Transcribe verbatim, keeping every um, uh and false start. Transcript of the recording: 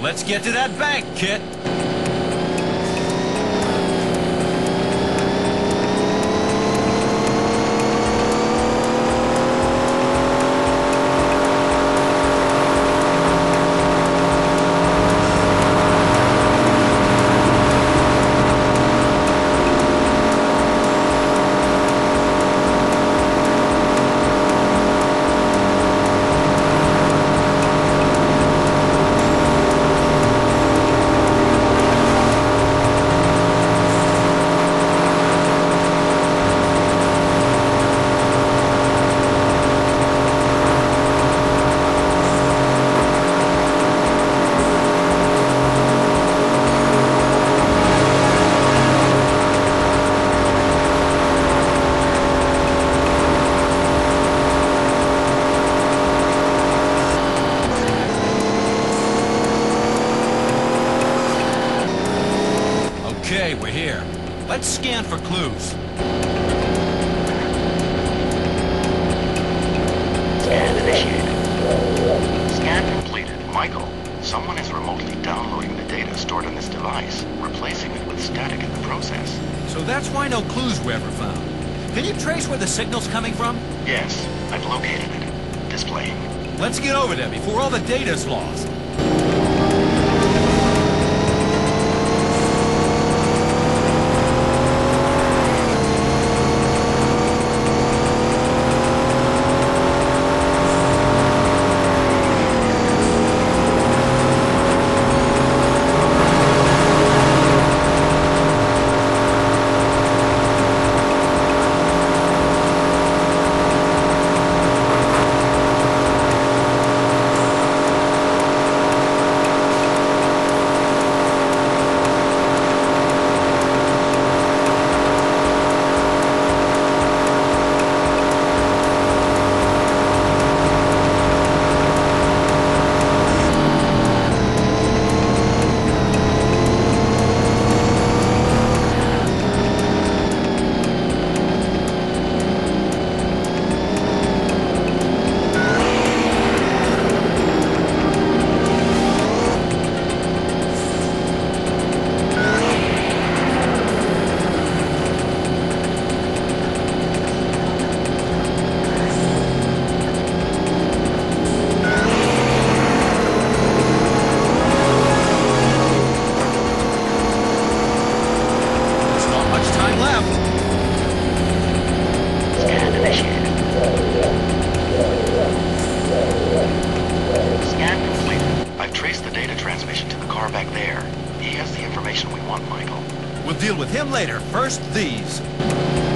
Let's get to that bank, KITT. Okay, we're here. Let's scan for clues. Scan initiated. Scan completed. Michael, someone is remotely downloading the data stored on this device, replacing it with static in the process. So that's why no clues were ever found. Can you trace where the signal's coming from? Yes, I've located it. Displaying. Let's get over there before all the data's lost. Back there. He has the information we want, Michael. We'll deal with him later. First, these.